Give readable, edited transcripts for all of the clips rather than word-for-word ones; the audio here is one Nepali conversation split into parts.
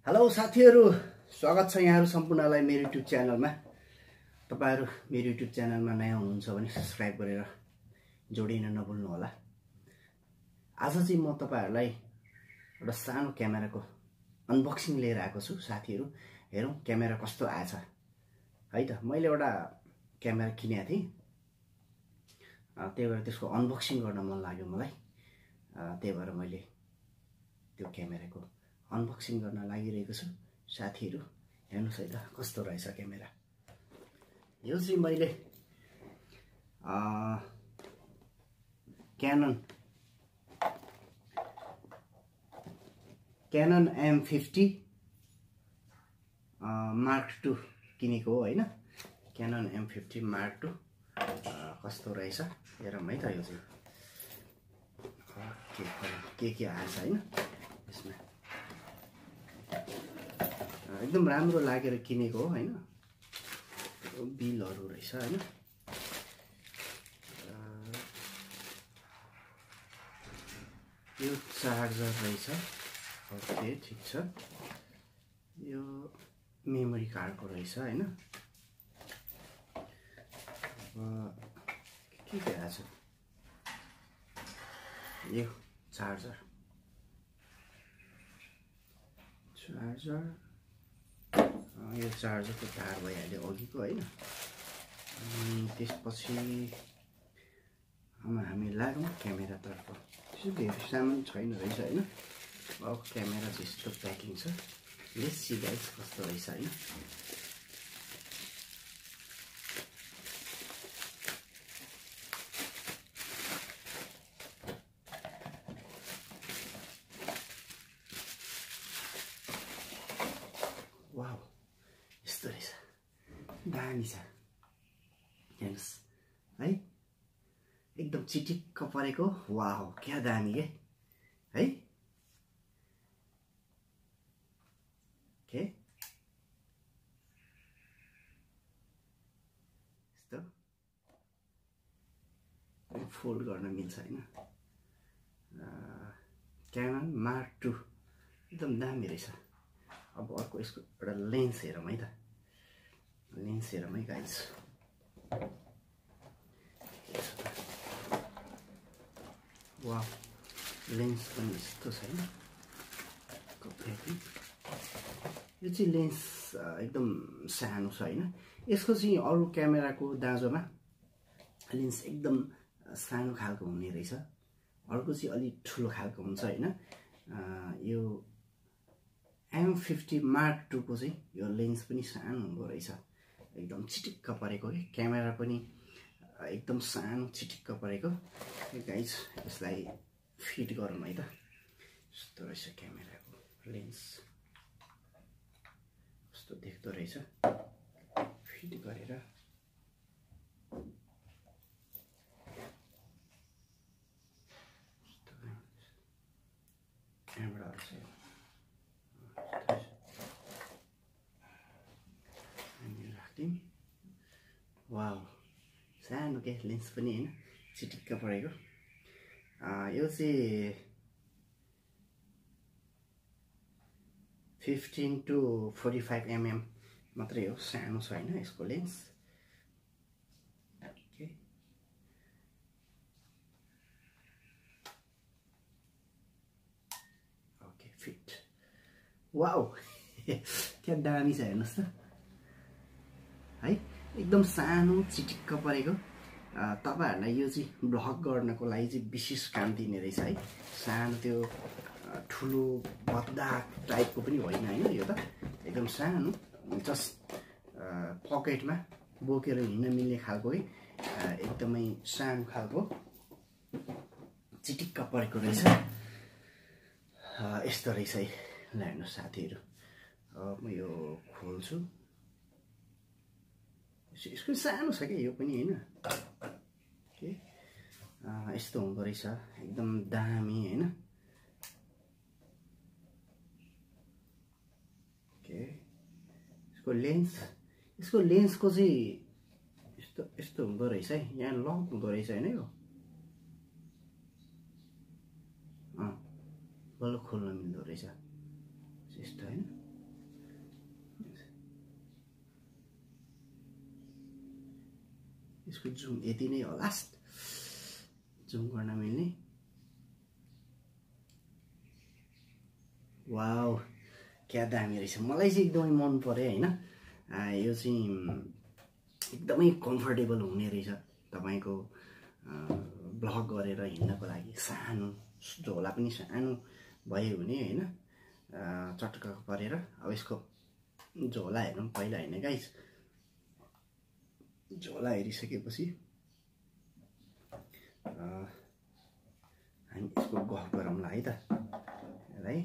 हेलो साथीहरु, स्वागत छ यहाँहरु सम्पूर्णलाई मेरो युट्युब च्यानलमा। तपाईहरु मेरो युट्युब च्यानलमा नयाँ हुनुहुन्छ भने सब्स्क्राइब गरेर जोडिन नभुल्नु होला। आज चाहिँ म तपाईहरुलाई एउटा सानो क्यामेराको अनबक्सिङ लिएर आएको छु। साथीहरु हेरौं क्यामेरा कस्तो आएछ है त। मैले एउटा क्यामेरा किनेको थिएँ, त्यही भएर त्यसको अनबक्सिङ गर्न मन लाग्यो मलाई। त्यही भएर मैले त्यो क्यामेराको अनबक्सिङ गर्न लागिरहेको छु। साथीहरु हेर्नुस् है त कस्तो रहेछ क्यामेरा। यो चाहिँ मैले Canon M50 Mark II किनेको हो हैन। Canon M50 Mark II कस्तो रहेछ हेरौँ है त। यो चाहिँ के आएछ हैन यसमा। एकदम राम्रो लागेर किनेको हो हैन। बिलहरु रहेछ हैन। यो चार्जर रहेछ। ओके ठीक छ। यो मेमोरी कार्डको रहेछ हैन। के आएछ यो चार्जर यो चार्जरको तार भइहाल्यो अघिको हैन। अनि त्यसपछि हामी लागौँ क्यामेरातर्फ। त्यसो धेरै सामान छैन रहेछ हैन। अब क्यामेरा चाहिँ यस्तो प्याकिङ छ। लेट्स सी गाइस कस्तो रहेछ हैन। वाउ यस्तो रहेछ, दामी छ। हेर्नुस् है, एकदम चिटिक्क परेको। वाउ क्या दामी के है। के यस्तो फोल्ड गर्न मिल्छ हैन। Canon Mark II एकदम दामी रहेछ। अब अर्को यसको एउटा लेन्स हेरौँ है त। लेन्स हेरौँ है गाइस। वाह लेन्स पनि यस्तो छैन। यो चाहिँ लेन्स एकदम सानो छ हैन। यसको चाहिँ अरु क्यामेराको दाँजोमा लेन्स एकदम सानो खालको हुने रहेछ। अर्को चाहिँ अलि ठुलो खालको हुन्छ हैन। यो M50 Mark II को चाहिँ यो लेन्स पनि सानो हुँदो रहेछ। एकदम चिटिक्क परेको के क्यामेरा पनि एकदम सानो चिटिक्क परेको। गाइस यसलाई फिट गरौँ है त। यस्तो रहेछ क्यामेराको लेन्स। कस्तो देख्दो रहेछ फिट गरेर। क्यामेरा चाहिँ वाउ सानो के लेन्स पनि हैन, चिटिक्क परेको। यो चाहिँ 15 to 45 mm मात्रै हो, सानो छ हैन यसको लेन्स। Okay fit. वाउ क्या दामी छ हेर्नुस् त है। एकदम सानो चिटिक्क परेको। तपाईहरुलाई यो चाहिँ ब्लग गर्नको लागि चाहिँ विशेष काम दिने रहेछ है। सानो त्यो ठुलो बद्दा टाइपको पनि होइन हैन। यो त एकदम सानो जस्ट पकेटमा बोकेर हिँड्न मिल्ने खालको है। एकदमै सानो खालको चिटिक्क परेको रहेछ। यस्तो रहेछ है। ल हेर्नु साथीहरु, अब म यो खोल्छु। यसको सानो छ क्या यो पनि हैन। के यस्तो हुँदो रहेछ एकदम दामी हैन। के यसको लेन्सको चाहिँ यस्तो हुँदो रहेछ है। यहाँ लक हुँदो रहेछ हैन। यो बल्ल खोल्न मिल्दो रहेछ यस्तो हैन। यसको जुम यति नै हो लास्ट जुम गर्न मिल्ने वाउ क्या दामी रहेछ मलाई चाहिँ एकदमै मन पर्यो हैन यो चाहिँ एकदमै कम्फर्टेबल हुने रहेछ तपाईको ब्लग गरेर हिँड्नको लागि सानो झोला पनि सानो भयो भने हैन चटक्क परेर अब यसको झोला हेरौँ पहिला हैन गाइस झोला हेरिसकेपछि हामी यसको गफ गरौँला है त है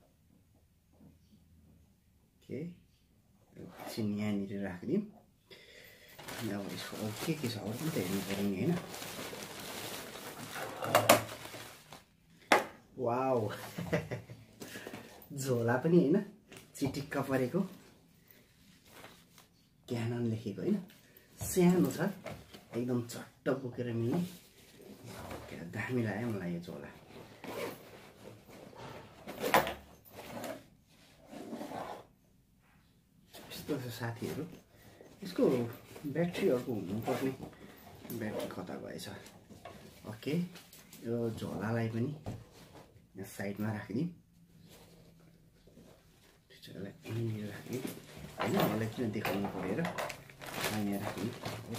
ओके एकछिन यहाँनिर राखिदिउँ अनि अब यसको अरू के छ अरू पनि त हेर्नु पर्यो नि हैन वाउ झोला पनि हैन चिटिक्क परेको क्यानन लेखेको हैन सानो छ एकदम चट्ट बोकेर मिल्ने क्या दामी लाग्यो मलाई यो झोला यस्तो छ साथीहरू यसको ब्याट्री अर्को हुनुपर्ने ब्याट्री कता गएछ ओके यो झोलालाई पनि यहाँ साइडमा राखिदिउँ यहीँनिर राखिदिउँ होइन यसलाई किन देखाउनु पऱ्यो र यहाँ राखिदिउँ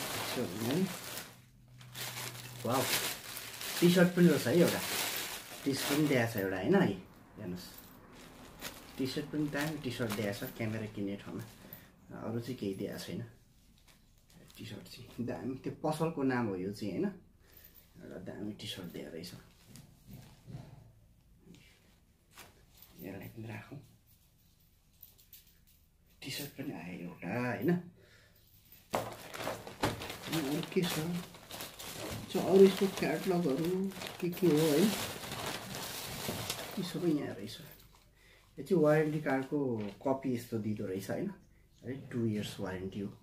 वाउ टी सर्ट पनि रहेछ है एउटा टी सर्ट पनि दिएको छ एउटा होइन है हेर्नुहोस् टी सर्ट पनि दामी टी सर्ट दिएको छ क्यामेरा किन्ने ठाउँमा अरू चाहिँ केही दिएको छैन टी सर्ट चाहिँ दामी त्यो पसलको नाम हो यो चाहिँ होइन एउटा दामी टी सर्ट दिएको रहेछ यसलाई पनि राखौँ टी सर्ट पनि आयो एउटा होइन अरू के छ अरू यस्तो क्याटलगहरू के हो है यी सबै यहाँ रहेछ यो चाहिँ वारेन्टी कार्डको कपी यस्तो दिँदो रहेछ होइन है 2 इयर्स वारेन्टी हो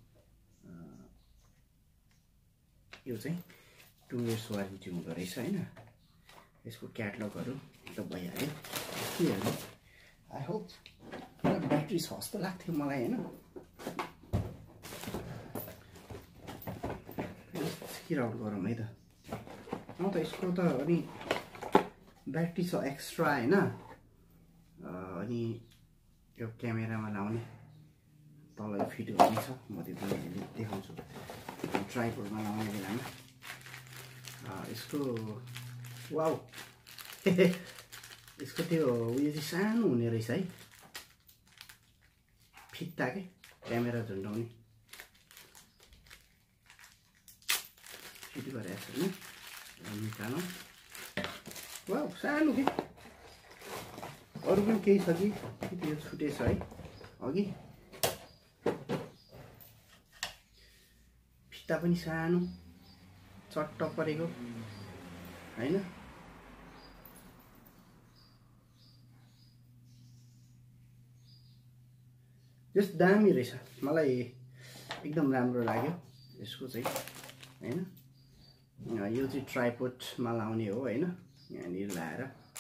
यो चाहिँ 2 इयर्स वारेन्टी हुँदो रहेछ होइन यसको क्याटलगहरू त भइहाल्यो के हेर्नु आई होप ब्याट्री छ जस्तो लाग्थ्यो मलाई होइन किराउट गरौँ है त त यसको त अनि ब्याट्री छ एक्स्ट्रा होइन अनि यो क्यामेरामा लाउने तल फिट गर्ने छ म त्यो देखाउँछु ट्राइपोडमा लाउने बेलामा यसको वाउ यसको त्यो उयो चाहिँ सानो हुने रहेछ है फिट्टा के क्यामेरा झुन्डाउने फिट गरेको छ नि निकालौँ वाउ सानो के अरू पनि केही छ कि त्यो छुटेछ है अघि फिट्टा पनि सानो चट्ट परेको होइन यस दामी रहेछ मलाई एकदम राम्रो लाग्यो यसको चाहिँ हैन यो चाहिँ ट्राइपोडमा लाउने हो हैन यहाँनिर लाएर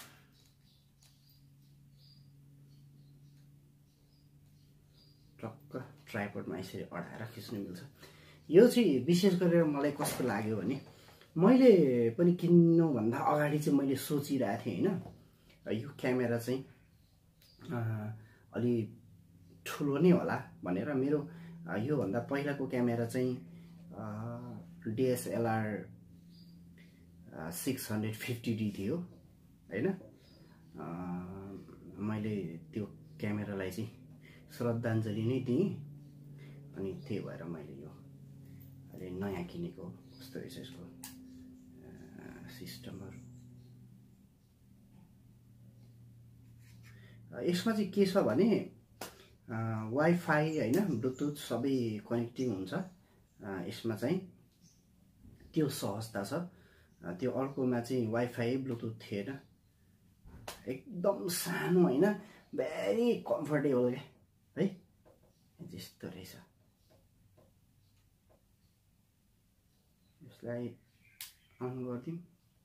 टक्क ट्राइपोडमा यसरी अडाएर खिच्नु मिल्छ यो चाहिँ विशेष गरेर मलाई कस्तो लाग्यो भने मैले पनि किन्नु भन्दा अगाडि चाहिँ मैले सोचिरहेको थिएँ हैन यो क्यामेरा चाहिँ अलि ठुलो नै होला भनेर मेरो यो भन्दा पहिलाको क्यामेरा चाहिँ DSLR 650D थियो हैन मैले त्यो क्यामेरालाई चाहिँ श्रद्धाञ्जली नै दिएँ अनि त्यही भएर मैले यो अहिले नयाँ किनेको कस्तो रहेछ यसको सिस्टमहरु यसमा चाहिँ के छ भने वाइफाई हैन ब्लुटुथ सबै कनेक्टिङ हुन्छ यसमा चाहिँ त्यो सहजता छ त्यो अर्कोमा चाहिँ वाइफाई ब्लुटुथ थिएन एकदम सानो हैन भेरी कम्फर्टेबल के है यस्तो रहेछ यसलाई अन गर्दिम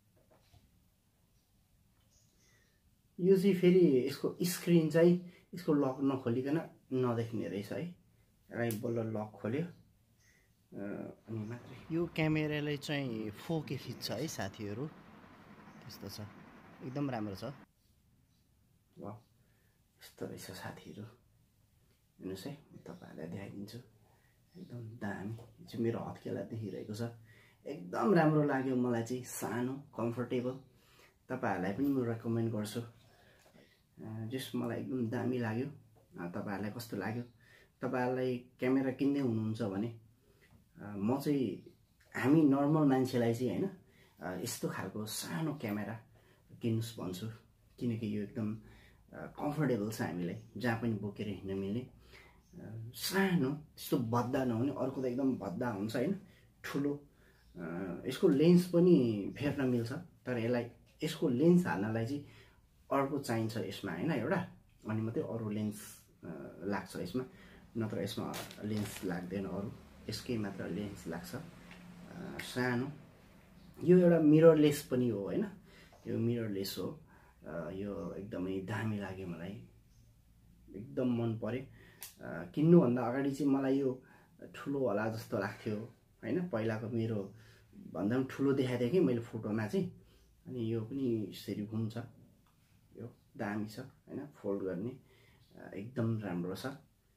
यो चाहिँ फेरि यसको स्क्रिन चाहिँ यसको लक नखोलिकन नदेख्ने रहेछ है यसलाई बल्ल लक खोल्यो अनि मात्रै यो क्यामेराले चाहिँ 4K खिच्छ है साथीहरू, त्यस्तो छ, एकदम राम्रो छ। वाह, यस्तो रहेछ साथीहरू, हेर्नुहोस् है, तपाईँहरूलाई देखाइदिन्छु, एकदम दामी। यो चाहिँ मेरो हत्केला देखिरहेको छ, एकदम राम्रो लाग्यो मलाई चाहिँ, सानो कम्फर्टेबल। तपाईँहरूलाई पनि म रेकमेन्ड गर्छु, जस मलाई एकदम दामी लाग्यो। तपाईँहरूलाई कस्तो लाग्यो? तपाईँहरूलाई क्यामेरा किन्दै हुनुहुन्छ भने म चाहिँ हामी नर्मल मान्छेलाई चाहिँ होइन यस्तो खालको सानो क्यामेरा किन्नुहोस् भन्छु, किनकि यो एकदम कम्फर्टेबल छ हामीलाई, जहाँ पनि बोकेर हिँड्न मिल्ने, सानो, त्यस्तो भद्दा नहुने। अर्को त एकदम भद्दा हुन्छ होइन, ठुलो। यसको लेन्स पनि फेर्न मिल्छ, तर यसको लेन्स हाल्नलाई चाहिँ अर्को चाहिन्छ यसमा होइन एउटा, अनि मात्रै अरू लेन्स लाग्छ यसमा, नत्र यसमा लेन्स लाग्दैन, अरू यसकै मात्र लेन्स लाग्छ। सानो, यो एउटा मिररलेस पनि हो होइन, यो मिररलेस हो। यो एकदमै दामी लाग्यो मलाई, एकदम मन पर्यो। किन्नुभन्दा अगाडि चाहिँ मलाई यो ठुलो होला जस्तो लाग्थ्यो होइन, पहिलाको मेरो भन्दा पनि ठुलो देखाएको थिएँ कि मैले फोटोमा चाहिँ। अनि यो पनि यसरी घुम्छ, यो दामी छ होइन, फोल्ड गर्ने एकदम राम्रो छ।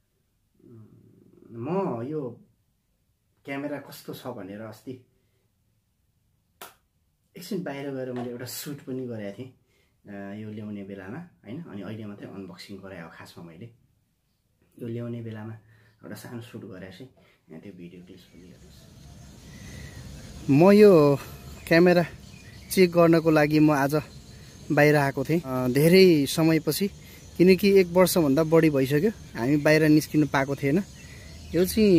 म यो क्यामेरा कस्तो छ भनेर अस्ति एकछिन बाहिर गएर मैले एउटा सुट पनि गरेको थिएँ यो ल्याउने बेलामा होइन, अनि अहिले मात्रै अनबक्सिङ गरायो खासमा मैले। यो ल्याउने बेलामा एउटा सानो सुट गरेको थिएँ, यहाँ त्यो भिडियो क्लिप्स पनि हेर्नुहोस्। म यो क्यामेरा चेक गर्नको लागि म आज बाहिर आएको थिएँ धेरै समयपछि, किनकि 1 वर्षभन्दा बढी भइसक्यो हामी बाहिर निस्किनु पाएको थिएन। यो चाहिँ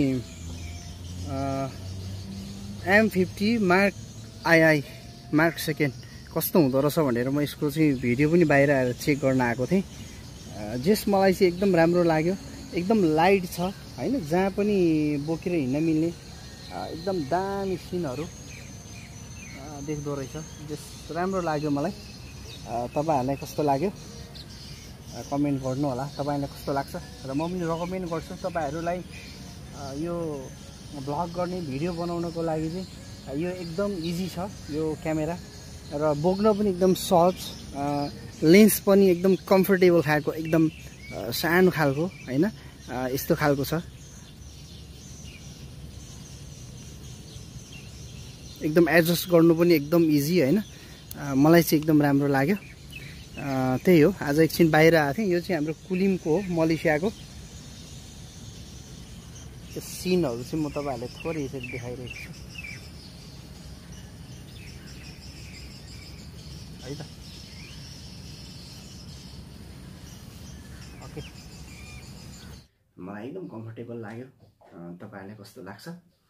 M50 मार्क सेकेन्ड कस्तो हुँदो रहेछ भनेर म यसको चाहिँ भिडियो पनि बाहिर आएर चेक गर्न आएको थिएँ। जेस मलाई चाहिँ एकदम राम्रो लाग्यो, एकदम लाइट छ होइन, जहाँ पनि बोकेर हिँड्न मिल्ने एकदम दामी सिनहरू देख्दो रहेछ। जेस राम्रो लाग्यो मलाई। तपाईँहरूलाई कस्तो लाग्यो कमेन्ट गर्नु होला, तपाईँलाई कस्तो लाग्छ, र म पनि रेकमेन्ड गर्छु तपाईँहरूलाई। यो भ्लग गर्ने भिडियो बनाउनको लागि चाहिँ यो एकदम इजी छ यो क्यामेरा, र बोक्न पनि एकदम सहज, लेन्स पनि एकदम कम्फर्टेबल खालको, एकदम सानो खालको होइन, यस्तो खालको छ, एकदम एडजस्ट गर्नु पनि एकदम इजी होइन। मलाई चाहिँ एकदम राम्रो लाग्यो। त्यही हो, आज एकछिन बाहिर आएको थिएँ। यो चाहिँ हाम्रो कुलिमको हो, मलेसियाको। त्यो सिनहरू चाहिँ म तपाईँहरूलाई थोरै यसरी देखाइरहेको छु है त। ओके, मलाई एकदम कम्फर्टेबल लाग्यो। तपाईँहरूलाई कस्तो लाग्छ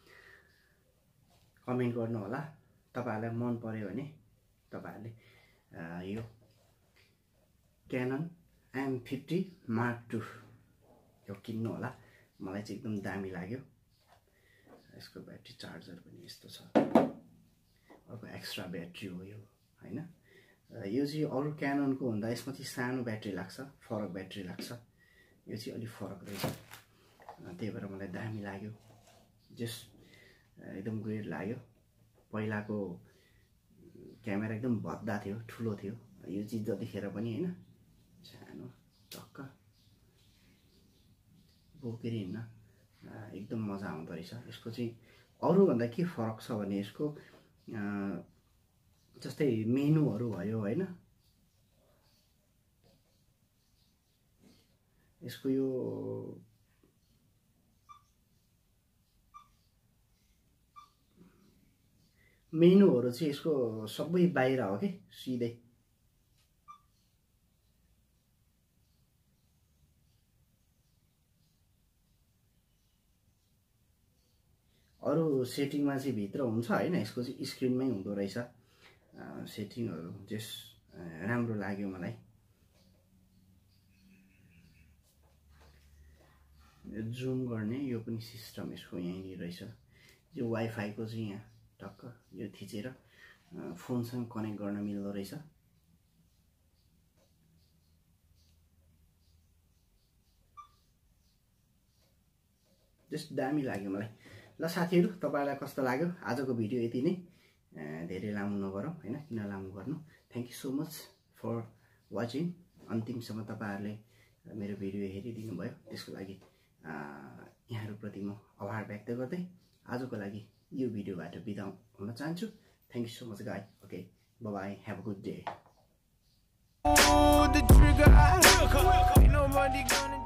कमेन्ट गर्नु होला। तपाईँहरूलाई मन पर्यो भने तपाईँहरूले यो Canon M50 Mark II यो किन्नु होला, मलाई चाहिँ एकदम दामी लाग्यो। यसको ब्याट्री चार्जर पनि यस्तो छ, अर्को एक्स्ट्रा ब्याट्री हो यो होइन। यो चाहिँ अरू क्याननको भन्दा यसमा चाहिँ सानो ब्याट्री लाग्छ, फरक ब्याट्री लाग्छ, यो चाहिँ अलिक फरक रहेछ, त्यही भएर मलाई दामी लाग्यो। जस एकदम ग्रेट लाग्यो। पहिलाको क्यामेरा एकदम भद्दा थियो, ठुलो थियो, यो चाहिँ जतिखेर पनि होइन सानो टक्क बोकेर हिँड्न एकदम मजा आउँदो रहेछ। यसको चाहिँ अरूभन्दा के फरक छ भने यसको जस्तै मेनुहरू भयो होइन, यसको यो मेनुहरू चाहिँ यसको सबै बाहिर हो कि सिधै। अरू सेटिङमा चाहिँ भित्र हुन्छ होइन, यसको चाहिँ स्क्रिनमै हुँदो रहेछ सेटिङहरू। जस राम्रो लाग्यो मलाई। जुम गर्ने यो पनि सिस्टम यसको यहीँनिर रहेछ। यो वाइफाईको चाहिँ यहाँ टक्क यो थिचेर फोनसँग कनेक्ट गर्न मिल्दो रहेछ। जस्ट दामी लाग्यो मलाई। ल साथीहरु, तपाईलाई कस्तो लाग्यो आजको भिडियो? यति नै, धेरै लामो नगरौँ हैन, किन लामो गर्नु। Thank you so much for watching. अन्तिमसम्म तपाईहरुले मेरो भिडियो हेरिदिनु भयो, त्यसको लागि यहाँहरुप्रति म आभार व्यक्त गर्दै आजको लागि यो भिडियोबाट बिदा हुन चाहन्छु। Thank you so much guys. Okay, bye bye, have a good day.